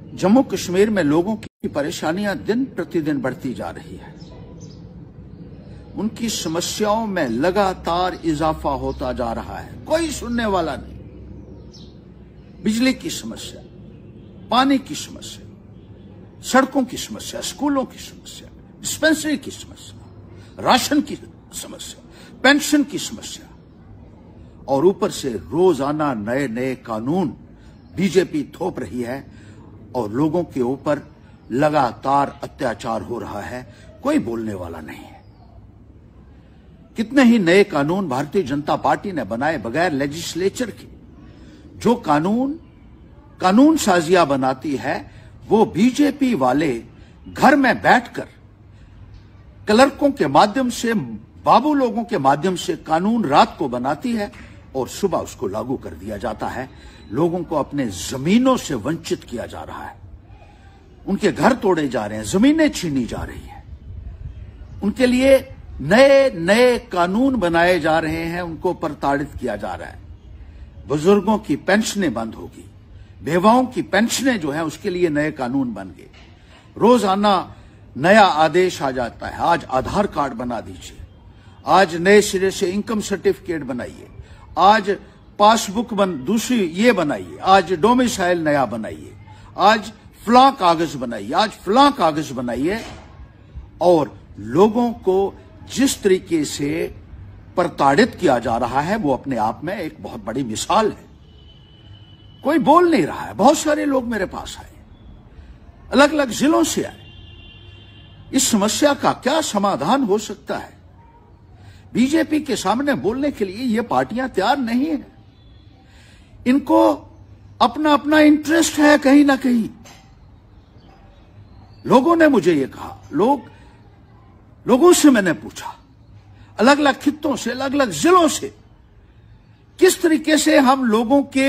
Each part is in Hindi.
जम्मू कश्मीर में लोगों की परेशानियां दिन प्रतिदिन बढ़ती जा रही है। उनकी समस्याओं में लगातार इजाफा होता जा रहा है, कोई सुनने वाला नहीं। बिजली की समस्या, पानी की समस्या, सड़कों की समस्या, स्कूलों की समस्या, डिस्पेंसरी की समस्या, राशन की समस्या, पेंशन की समस्या, और ऊपर से रोजाना नए नए कानून बीजेपी थोप रही है और लोगों के ऊपर लगातार अत्याचार हो रहा है। कोई बोलने वाला नहीं है। कितने ही नए कानून भारतीय जनता पार्टी ने बनाए बगैर लेजिस्लेचर के। जो कानून साजियां बनाती है वो बीजेपी वाले घर में बैठकर क्लर्कों के माध्यम से, बाबू लोगों के माध्यम से कानून रात को बनाती है और सुबह उसको लागू कर दिया जाता है। लोगों को अपने जमीनों से वंचित किया जा रहा है, उनके घर तोड़े जा रहे हैं, जमीनें छीनी जा रही है, उनके लिए नए नए कानून बनाए जा रहे हैं, उनको प्रताड़ित किया जा रहा है। बुजुर्गों की पेंशनें बंद होगी, बेवाओं की पेंशनें जो है उसके लिए नए कानून बन गए। रोजाना नया आदेश आ जाता है। आज आधार कार्ड बना दीजिए, आज नए सिरे से इनकम सर्टिफिकेट बनाइए, आज पासबुक दूसरी ये बनाइए, आज डोमिसाइल नया बनाइए, आज फलां कागज बनाइए, आज फलां कागज बनाइए। और लोगों को जिस तरीके से प्रताड़ित किया जा रहा है वो अपने आप में एक बहुत बड़ी मिसाल है। कोई बोल नहीं रहा है। बहुत सारे लोग मेरे पास आए, अलग अलग जिलों से आए। इस समस्या का क्या समाधान हो सकता है? बीजेपी के सामने बोलने के लिए ये पार्टियां तैयार नहीं है। इनको अपना अपना इंटरेस्ट है कहीं ना कहीं। लोगों ने मुझे ये कहा, लोगों से मैंने पूछा, अलग अलग खित्तों से, अलग अलग जिलों से, किस तरीके से हम लोगों के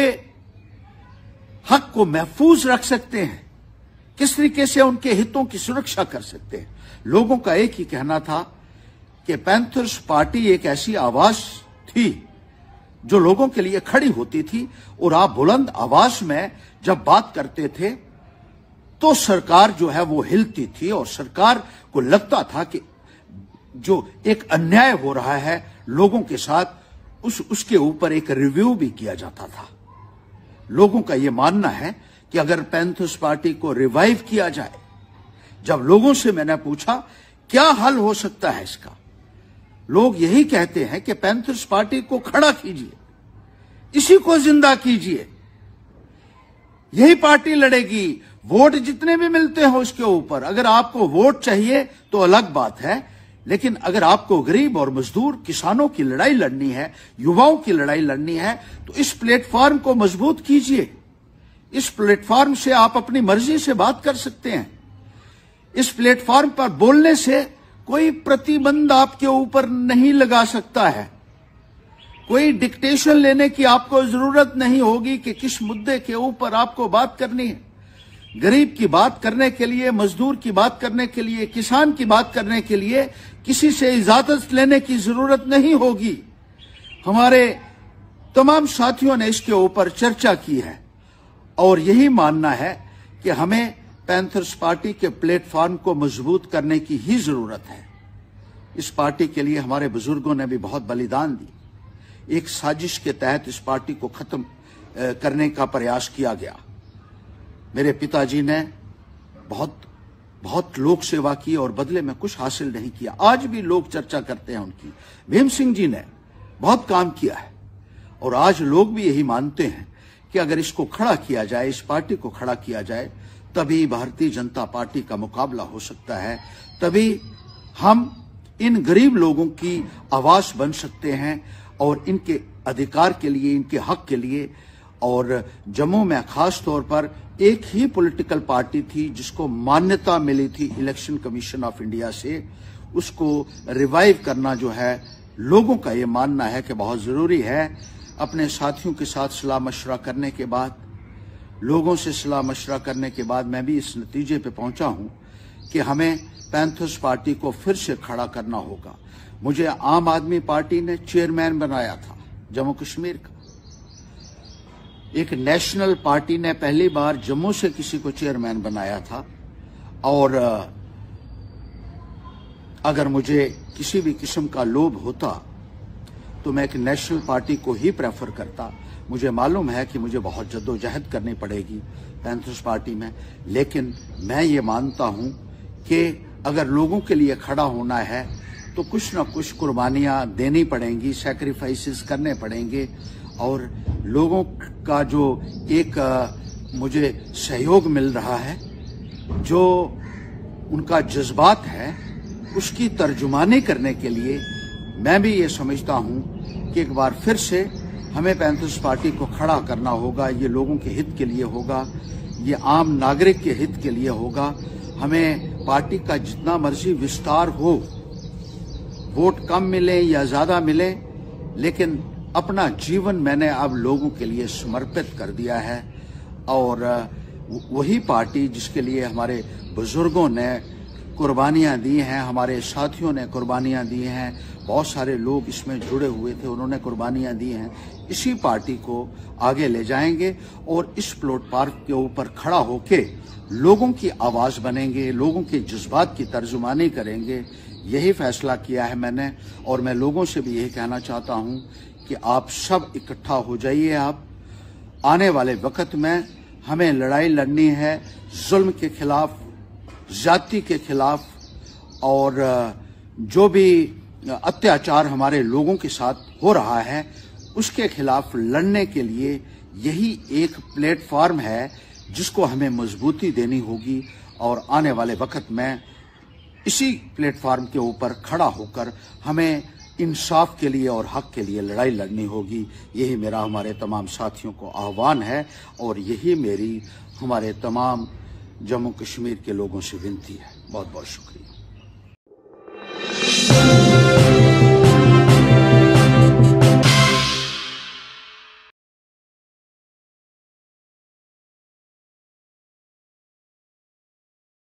हक को महफूज रख सकते हैं, किस तरीके से उनके हितों की सुरक्षा कर सकते हैं। लोगों का एक ही कहना था कि पैंथर्स पार्टी एक ऐसी आवाज थी जो लोगों के लिए खड़ी होती थी, और आप बुलंद आवाज में जब बात करते थे तो सरकार जो है वो हिलती थी, और सरकार को लगता था कि जो एक अन्याय हो रहा है लोगों के साथ, उसके ऊपर एक रिव्यू भी किया जाता था। लोगों का यह मानना है कि अगर पैंथर्स पार्टी को रिवाइव किया जाए, जब लोगों से मैंने पूछा क्या हल हो सकता है इसका, लोग यही कहते हैं कि पैंथर्स पार्टी को खड़ा कीजिए, इसी को जिंदा कीजिए, यही पार्टी लड़ेगी, वोट जितने भी मिलते हो उसके ऊपर। अगर आपको वोट चाहिए तो अलग बात है, लेकिन अगर आपको गरीब और मजदूर किसानों की लड़ाई लड़नी है, युवाओं की लड़ाई लड़नी है, तो इस प्लेटफॉर्म को मजबूत कीजिए। इस प्लेटफॉर्म से आप अपनी मर्जी से बात कर सकते हैं। इस प्लेटफॉर्म पर बोलने से कोई प्रतिबंध आपके ऊपर नहीं लगा सकता है। कोई डिक्टेशन लेने की आपको जरूरत नहीं होगी कि किस मुद्दे के ऊपर आपको बात करनी है। गरीब की बात करने के लिए, मजदूर की बात करने के लिए, किसान की बात करने के लिए किसी से इजाजत लेने की जरूरत नहीं होगी। हमारे तमाम साथियों ने इसके ऊपर चर्चा की है और यही मानना है कि हमें पैंथर्स पार्टी के प्लेटफॉर्म को मजबूत करने की ही जरूरत है। इस पार्टी के लिए हमारे बुजुर्गों ने भी बहुत बलिदान दी। एक साजिश के तहत इस पार्टी को खत्म करने का प्रयास किया गया। मेरे पिताजी ने बहुत लोक सेवा की और बदले में कुछ हासिल नहीं किया। आज भी लोग चर्चा करते हैं उनकी। भीम सिंह जी ने बहुत काम किया है और आज लोग भी यही मानते हैं कि अगर इसको खड़ा किया जाए, इस पार्टी को खड़ा किया जाए, तभी भारतीय जनता पार्टी का मुकाबला हो सकता है, तभी हम इन गरीब लोगों की आवाज बन सकते हैं और इनके अधिकार के लिए, इनके हक के लिए। और जम्मू में खास तौर पर एक ही पॉलिटिकल पार्टी थी जिसको मान्यता मिली थी इलेक्शन कमीशन ऑफ इंडिया से, उसको रिवाइव करना जो है लोगों का ये मानना है कि बहुत जरूरी है। अपने साथियों के साथ सलाह मशवरा करने के बाद, लोगों से सलाह मशवरा करने के बाद मैं भी इस नतीजे पे पहुंचा हूं कि हमें पैंथर्स पार्टी को फिर से खड़ा करना होगा। मुझे आम आदमी पार्टी ने चेयरमैन बनाया था जम्मू कश्मीर का। एक नेशनल पार्टी ने पहली बार जम्मू से किसी को चेयरमैन बनाया था, और अगर मुझे किसी भी किस्म का लोभ होता तो मैं एक नेशनल पार्टी को ही प्रेफर करता। मुझे मालूम है कि मुझे बहुत जद्दोजहद करनी पड़ेगी पैंथर्स पार्टी में, लेकिन मैं ये मानता हूं कि अगर लोगों के लिए खड़ा होना है तो कुछ ना कुछ कुर्बानियां देनी पड़ेंगी, सैक्रिफाइसेस करने पड़ेंगे। और लोगों का जो एक मुझे सहयोग मिल रहा है, जो उनका जज्बात है, उसकी तर्जुमानी करने के लिए मैं भी ये समझता हूं कि एक बार फिर से हमें पैंथर्स पार्टी को खड़ा करना होगा। ये लोगों के हित के लिए होगा, ये आम नागरिक के हित के लिए होगा। हमें पार्टी का जितना मर्जी विस्तार हो, वोट कम मिले या ज्यादा मिले, लेकिन अपना जीवन मैंने अब लोगों के लिए समर्पित कर दिया है। और वही पार्टी जिसके लिए हमारे बुजुर्गों ने कुर्बानियां दी हैं, हमारे साथियों ने कुर्बानियां दी हैं, बहुत सारे लोग इसमें जुड़े हुए थे, उन्होंने कुर्बानियां दी हैं, इसी पार्टी को आगे ले जाएंगे और इस प्लेटफॉर्म के ऊपर खड़ा होके लोगों की आवाज बनेंगे, लोगों के जज्बात की तर्जुमानी करेंगे। यही फैसला किया है मैंने, और मैं लोगों से भी यही कहना चाहता हूं कि आप सब इकट्ठा हो जाइए। आप आने वाले वक्त में हमें लड़ाई लड़नी है जुल्म के खिलाफ, जाति के खिलाफ, और जो भी अत्याचार हमारे लोगों के साथ हो रहा है उसके खिलाफ लड़ने के लिए यही एक प्लेटफॉर्म है जिसको हमें मजबूती देनी होगी। और आने वाले वक्त में इसी प्लेटफॉर्म के ऊपर खड़ा होकर हमें इंसाफ के लिए और हक के लिए लड़ाई लड़नी होगी। यही मेरा हमारे तमाम साथियों को आह्वान है, और यही मेरी हमारे तमाम जम्मू कश्मीर के लोगों से विनती है। बहुत बहुत शुक्रिया।